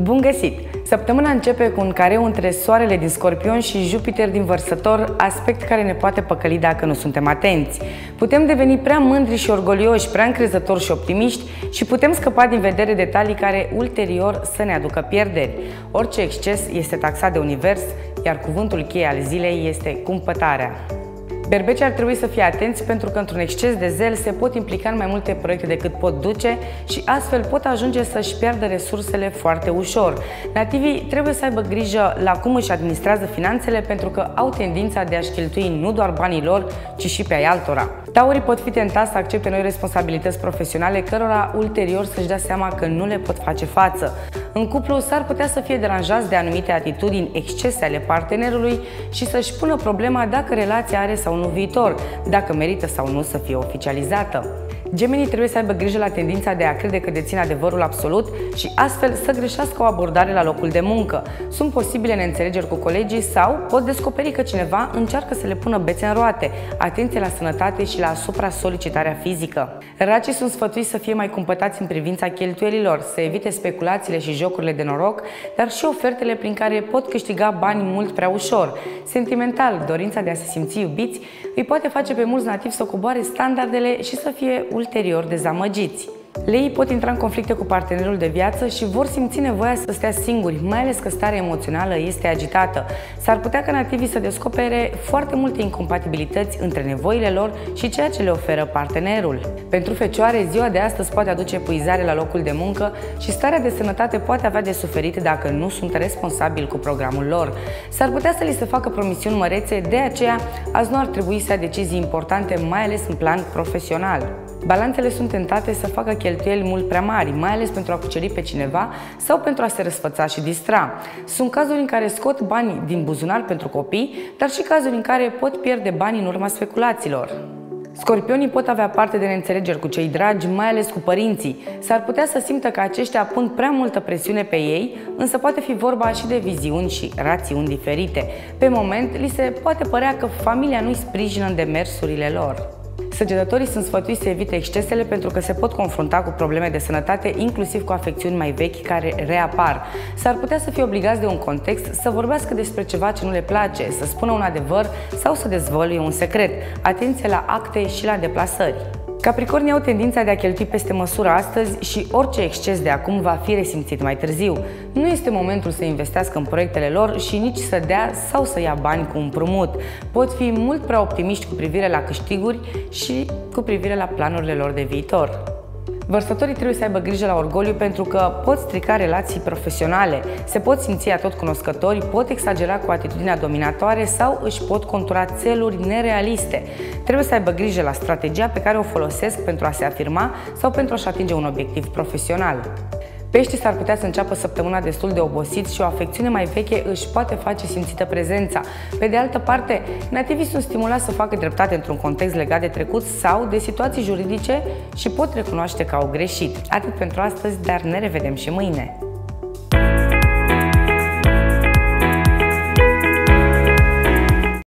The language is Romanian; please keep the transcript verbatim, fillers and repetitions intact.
Bun găsit! Săptămâna începe cu un careu între Soarele din Scorpion și Jupiter din Vărsător, aspect care ne poate păcăli dacă nu suntem atenți. Putem deveni prea mândri și orgolioși, prea încrezători și optimiști și putem scăpa din vedere detalii care ulterior să ne aducă pierderi. Orice exces este taxat de univers, iar cuvântul cheie al zilei este cumpătarea. Berbecii ar trebui să fie atenți pentru că într-un exces de zel se pot implica în mai multe proiecte decât pot duce și astfel pot ajunge să-și piardă resursele foarte ușor. Nativii trebuie să aibă grijă la cum își administrează finanțele pentru că au tendința de a-și cheltui nu doar banii lor, ci și pe ai altora. Taurii pot fi tentați să accepte noi responsabilități profesionale cărora ulterior să-și dea seama că nu le pot face față. În cuplu s-ar putea să fie deranjați de anumite atitudini excese ale partenerului și să-și pună problema dacă relația are sau nu viitor, dacă merită sau nu să fie oficializată. Gemenii trebuie să aibă grijă la tendința de a crede că dețin adevărul absolut și astfel să greșească o abordare la locul de muncă. Sunt posibile neînțelegeri cu colegii sau pot descoperi că cineva încearcă să le pună bețe în roate. Atenție la sănătate și la supra-solicitarea fizică. Racii sunt sfătuiți să fie mai cumpătați în privința cheltuielilor, să evite speculațiile și jocurile de noroc, dar și ofertele prin care pot câștiga bani mult prea ușor. Sentimental, dorința de a se simți iubiți îi poate face pe mulți nativi să coboare standardele și să fie ulterior dezamăgiți. Leii pot intra în conflicte cu partenerul de viață și vor simți nevoia să stea singuri, mai ales că starea emoțională este agitată. S-ar putea ca nativii să descopere foarte multe incompatibilități între nevoile lor și ceea ce le oferă partenerul. Pentru fecioare, ziua de astăzi poate aduce epuizare la locul de muncă și starea de sănătate poate avea de suferit dacă nu sunt responsabili cu programul lor. S-ar putea să li se facă promisiuni mărețe, de aceea azi nu ar trebui să ia decizii importante, mai ales în plan profesional. Balanțele sunt tentate să facă cheltuieli mult prea mari, mai ales pentru a cuceri pe cineva sau pentru a se răsfăța și distra. Sunt cazuri în care scot bani din buzunar pentru copii, dar și cazuri în care pot pierde bani în urma speculațiilor. Scorpionii pot avea parte de neînțelegeri cu cei dragi, mai ales cu părinții. S-ar putea să simtă că aceștia pun prea multă presiune pe ei, însă poate fi vorba și de viziuni și rațiuni diferite. Pe moment, li se poate părea că familia nu-i sprijină în demersurile lor. Săgetătorii sunt sfătuiți să evite excesele pentru că se pot confrunta cu probleme de sănătate, inclusiv cu afecțiuni mai vechi care reapar. S-ar putea să fie obligați de un context să vorbească despre ceva ce nu le place, să spună un adevăr sau să dezvăluie un secret. Atenție la acte și la deplasări. Capricornii au tendința de a cheltui peste măsură astăzi și orice exces de acum va fi resimțit mai târziu. Nu este momentul să investească în proiectele lor și nici să dea sau să ia bani cu împrumut. Pot fi mult prea optimiști cu privire la câștiguri și cu privire la planurile lor de viitor. Vărsătorii trebuie să aibă grijă la orgoliu pentru că pot strica relații profesionale, se pot simți atotcunoscători, pot exagera cu atitudinea dominatoare sau își pot contura țeluri nerealiste. Trebuie să aibă grijă la strategia pe care o folosesc pentru a se afirma sau pentru a-și atinge un obiectiv profesional. Peștii s-ar putea să înceapă săptămâna destul de obosiți și o afecțiune mai veche își poate face simțită prezența. Pe de altă parte, nativii sunt stimulați să facă dreptate într-un context legat de trecut sau de situații juridice și pot recunoaște că au greșit. Atât pentru astăzi, dar ne revedem și mâine!